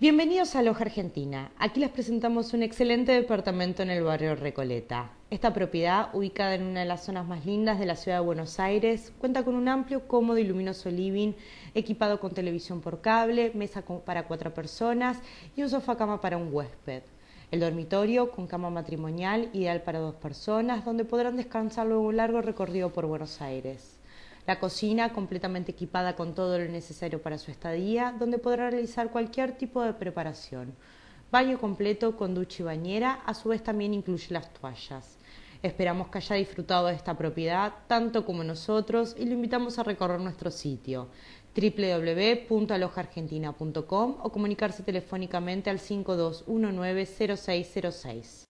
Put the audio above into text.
Bienvenidos a Aloja Argentina. Aquí les presentamos un excelente departamento en el barrio Recoleta. Esta propiedad, ubicada en una de las zonas más lindas de la ciudad de Buenos Aires, cuenta con un amplio, cómodo y luminoso living, equipado con televisión por cable, mesa para 4 personas y un sofá cama para un huésped. El dormitorio, con cama matrimonial, ideal para 2 personas, donde podrán descansar luego un largo recorrido por Buenos Aires. La cocina, completamente equipada con todo lo necesario para su estadía, donde podrá realizar cualquier tipo de preparación. Baño completo con ducha y bañera, a su vez también incluye las toallas. Esperamos que haya disfrutado de esta propiedad tanto como nosotros y lo invitamos a recorrer nuestro sitio www.alojaargentina.com o comunicarse telefónicamente al 5219-0606.